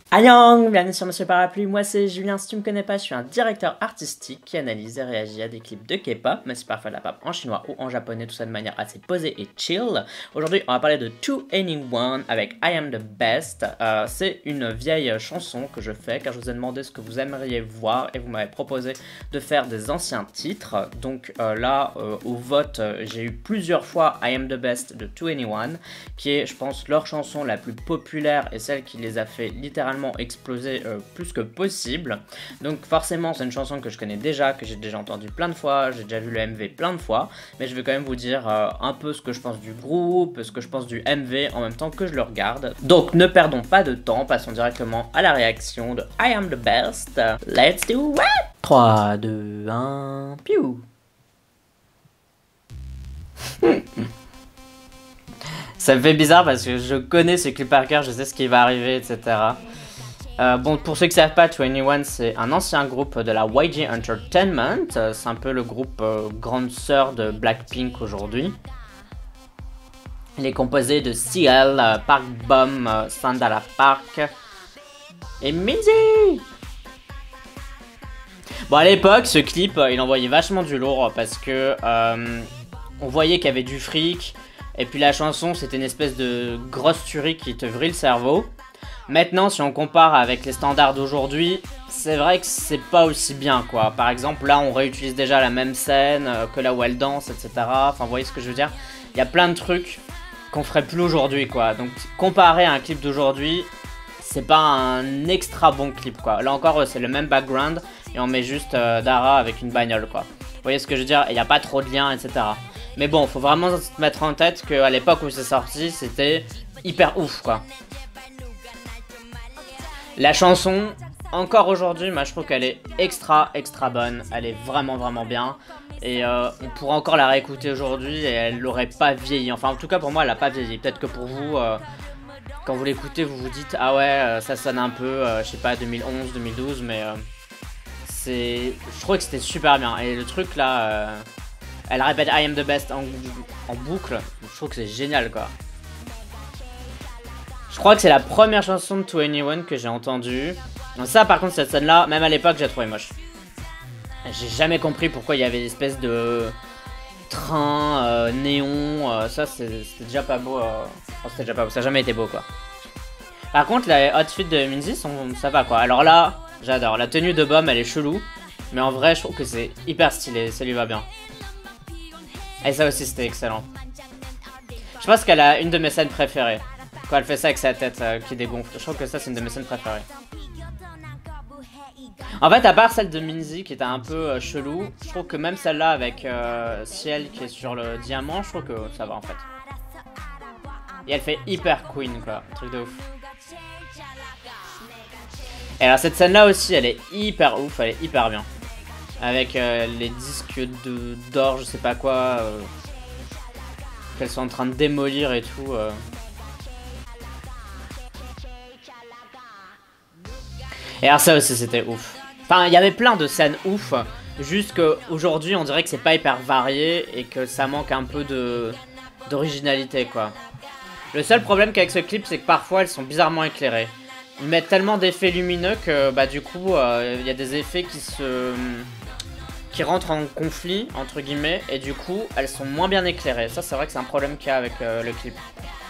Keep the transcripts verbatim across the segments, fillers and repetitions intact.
Annyeong, bienvenue sur Monsieur Parapluie, moi c'est Julien, si tu me connais pas, je suis un directeur artistique qui analyse et réagit à des clips de K-pop, mais c'est parfois de la pop en chinois ou en japonais, tout ça de manière assez posée et chill. Aujourd'hui, on va parler de To Anyone avec I Am The Best. Euh, c'est une vieille chanson que je fais car je vous ai demandé ce que vous aimeriez voir et vous m'avez proposé de faire des anciens titres. Donc euh, là, euh, au vote, euh, j'ai eu plusieurs fois I Am The Best de To Anyone, qui est, je pense, leur chanson la plus populaire et celle qui les a fait littéralement exploser euh, plus que possible. Donc forcément c'est une chanson que je connais déjà, que j'ai déjà entendu plein de fois, j'ai déjà vu le M V plein de fois, mais je vais quand même vous dire euh, un peu ce que je pense du groupe, ce que je pense du M V en même temps que je le regarde. Donc ne perdons pas de temps, passons directement à la réaction de I Am The Best. Let's do it. Trois, deux, un, piou. Ça me fait bizarre parce que je connais ce clip par cœur, je sais ce qui va arriver, et cetera. Euh, bon, pour ceux qui ne savent pas, To Anyone, c'est un ancien groupe de la Y G Entertainment. Euh, c'est un peu le groupe euh, grande sœur de Blackpink aujourd'hui. Il est composé de C L, euh, Park Bom, euh, Sandara Park et Minzy. Bon, à l'époque, ce clip, euh, il envoyait vachement du lourd parce que euh, on voyait qu'il y avait du fric. Et puis la chanson, c'était une espèce de grosse tuerie qui te vrille le cerveau. Maintenant, si on compare avec les standards d'aujourd'hui, c'est vrai que c'est pas aussi bien, quoi. Par exemple, là, on réutilise déjà la même scène euh, que là où elle danse, et cetera. Enfin, vous voyez ce que je veux dire? Il y a plein de trucs qu'on ferait plus aujourd'hui, quoi. Donc, comparé à un clip d'aujourd'hui, c'est pas un extra bon clip, quoi. Là encore, c'est le même background et on met juste euh, Dara avec une bagnole, quoi. Vous voyez ce que je veux dire? Il n'y a pas trop de liens, et cetera. Mais bon, faut vraiment se mettre en tête qu'à l'époque où c'est sorti, c'était hyper ouf, quoi. La chanson, encore aujourd'hui, moi je trouve qu'elle est extra, extra bonne. Elle est vraiment, vraiment bien. Et euh, on pourra encore la réécouter aujourd'hui et elle n'aurait pas vieilli. Enfin, en tout cas, pour moi, elle n'a pas vieilli. Peut-être que pour vous, euh, quand vous l'écoutez, vous vous dites « Ah ouais, euh, ça sonne un peu, euh, je sais pas, deux mille onze, deux mille douze. » Mais euh, c'est... je trouvais que c'était super bien. Et le truc là, euh, elle répète « I am the best » en, en boucle. Je trouve que c'est génial, quoi. Je crois que c'est la première chanson de To Anyone que j'ai entendue. Donc ça, par contre, cette scène-là, même à l'époque, j'ai trouvé moche. J'ai jamais compris pourquoi il y avait des espèces de train, euh, néon. Euh, ça, c'était déjà pas beau. Euh... Oh, c'était déjà pas beau. Ça n'a jamais été beau, quoi. Par contre, la outfit de Minzy, sont... ça va, quoi. Alors là, j'adore. La tenue de Bom, elle est chelou. Mais en vrai, je trouve que c'est hyper stylé. Ça lui va bien. Et ça aussi, c'était excellent. Je pense qu'elle a une de mes scènes préférées. Quand elle fait ça avec sa tête euh, qui dégonfle. Je trouve que ça, c'est une de mes scènes préférées. En fait, à part celle de Minzy qui était un peu euh, chelou, je trouve que même celle-là avec euh, Ciel qui est sur le diamant, je trouve que ça va en fait. Et elle fait hyper queen, quoi. Un truc de ouf. Et alors, cette scène-là aussi, elle est hyper ouf, elle est hyper bien. Avec euh, les disques d'or, je sais pas quoi, euh, qu'elles sont en train de démolir et tout. Euh. Et alors ça aussi c'était ouf. Enfin il y avait plein de scènes ouf. Juste qu'aujourd'hui on dirait que c'est pas hyper varié et que ça manque un peu de d'originalité, quoi. Le seul problème qu'avec ce clip c'est que parfois elles sont bizarrement éclairées. Ils mettent tellement d'effets lumineux que bah du coup il euh, y a des effets qui se qui rentrent en conflit entre guillemets et du coup elles sont moins bien éclairées. Ça c'est vrai que c'est un problème qu'il y a avec euh, le clip.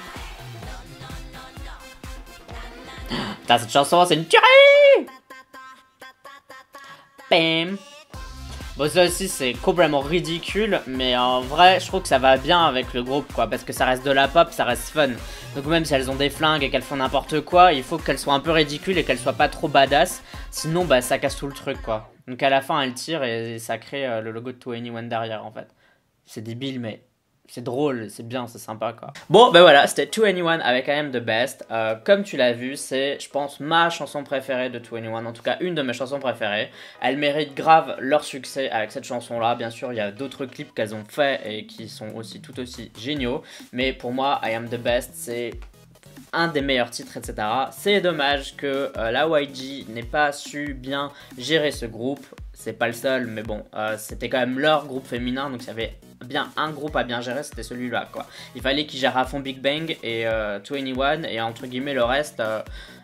Putain, cette chanson, c'est une tuerie! Bam! Bon, ça aussi, c'est complètement ridicule, mais en vrai, je trouve que ça va bien avec le groupe, quoi, parce que ça reste de la pop, ça reste fun. Donc même si elles ont des flingues et qu'elles font n'importe quoi, il faut qu'elles soient un peu ridicules et qu'elles soient pas trop badass, sinon, bah, ça casse tout le truc, quoi. Donc à la fin, elles tirent et ça crée euh, le logo de To Anyone derrière, en fait. C'est débile, mais... c'est drôle, c'est bien, c'est sympa, quoi. Bon, ben voilà, c'était To Anyone avec I Am The Best. Euh, comme tu l'as vu, c'est, je pense, ma chanson préférée de To Anyone. En tout cas, une de mes chansons préférées. Elles méritent grave leur succès avec cette chanson-là. Bien sûr, il y a d'autres clips qu'elles ont fait et qui sont aussi tout aussi géniaux. Mais pour moi, I Am The Best, c'est un des meilleurs titres, et cetera. C'est dommage que euh, la Y G n'ait pas su bien gérer ce groupe. C'est pas le seul, mais bon, euh, c'était quand même leur groupe féminin, donc il y avait bien un groupe à bien gérer, c'était celui-là, quoi. Il fallait qu'ils gèrent à fond Big Bang et euh, To Anyone, et entre guillemets le reste, euh,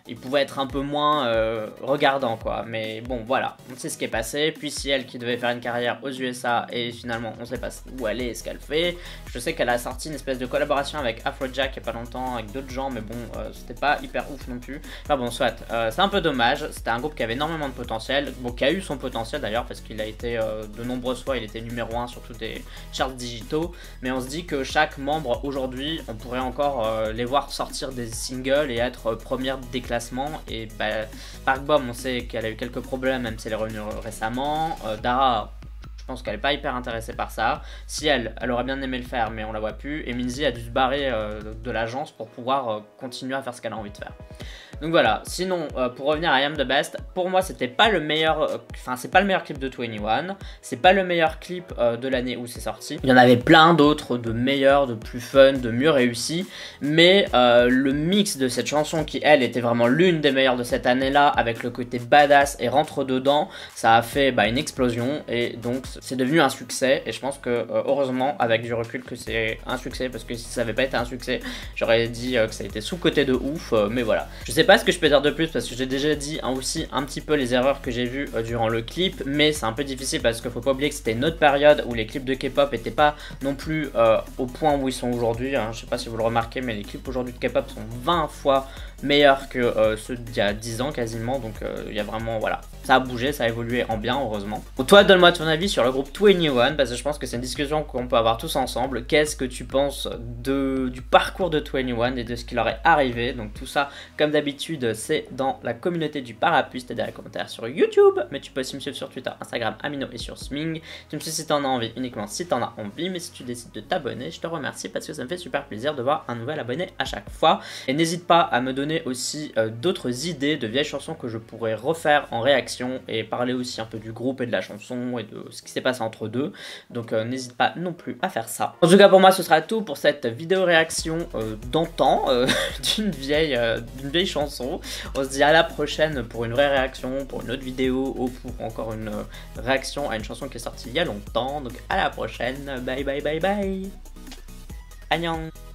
il pouvait être un peu moins euh, regardant quoi. Mais bon voilà, on sait ce qui est passé. Puis Ciel qui devait faire une carrière aux U S A et finalement on sait pas où elle est et ce qu'elle fait. Je sais qu'elle a sorti une espèce de collaboration avec Afrojack il y a pas longtemps avec d'autres gens, mais bon euh, c'était pas hyper ouf non plus. Enfin bon soit, euh, c'est un peu dommage. C'était un groupe qui avait énormément de potentiel, bon qui a eu son potentiel d'ailleurs parce qu'il a été euh, de nombreuses fois, il était numéro un sur tous des charts digitaux. Mais on se dit que chaque membre aujourd'hui, on pourrait encore euh, les voir sortir des singles et être euh, première des classements. Et bah, Park Bom, on sait qu'elle a eu quelques problèmes, même si elle est revenue récemment. Euh, Dara, je pense qu'elle n'est pas hyper intéressée par ça. Si elle, elle aurait bien aimé le faire, mais on la voit plus. Et Minzy a dû se barrer euh, de l'agence pour pouvoir euh, continuer à faire ce qu'elle a envie de faire. Donc voilà, sinon euh, pour revenir à I Am The Best, pour moi c'était pas le meilleur, enfin euh, c'est pas le meilleur clip de vingt et un, c'est pas le meilleur clip euh, de l'année où c'est sorti. Il y en avait plein d'autres de meilleurs, de plus fun, de mieux réussis, mais euh, le mix de cette chanson qui elle était vraiment l'une des meilleures de cette année-là, avec le côté badass et rentre dedans, ça a fait bah, une explosion et donc c'est devenu un succès. Et je pense que euh, heureusement avec du recul que c'est un succès, parce que si ça avait pas été un succès, j'aurais dit euh, que ça a été sous-coté de ouf, euh, mais voilà. Je sais pas ce que je peux dire de plus parce que j'ai déjà dit hein, aussi un petit peu les erreurs que j'ai vues euh, durant le clip, mais c'est un peu difficile parce qu'il faut pas oublier que c'était une autre période où les clips de K-pop n'étaient pas non plus euh, au point où ils sont aujourd'hui. Hein. Je sais pas si vous le remarquez, mais les clips aujourd'hui de K-pop sont vingt fois meilleurs que euh, ceux d'il y a dix ans quasiment, donc il euh, y a vraiment, voilà, ça a bougé, ça a évolué en bien, heureusement. Bon, toi, donne-moi ton avis sur le groupe vingt et un, parce que je pense que c'est une discussion qu'on peut avoir tous ensemble. Qu'est-ce que tu penses de, du parcours de vingt et un et de ce qui leur est arrivé? Donc tout ça, comme d'habitude, c'est dans la communauté du parapluie, c'est-à-dire les commentaires sur YouTube, mais tu peux aussi me suivre sur Twitter, Instagram, Amino et sur Sming. Tu me suis si t'en as envie, uniquement si t'en as envie, mais si tu décides de t'abonner, je te remercie parce que ça me fait super plaisir de voir un nouvel abonné à chaque fois. Et n'hésite pas à me donner aussi euh, d'autres idées de vieilles chansons que je pourrais refaire en réaction et parler aussi un peu du groupe et de la chanson et de ce qui s'est passé entre deux. Donc euh, n'hésite pas non plus à faire ça. En tout cas pour moi ce sera tout pour cette vidéo réaction euh, d'antan euh, d'une vieille, euh, d'une vieille chanson. On se dit à la prochaine pour une vraie réaction, pour une autre vidéo ou pour encore une euh, réaction à une chanson qui est sortie il y a longtemps. Donc à la prochaine, bye bye bye bye. Annyeong.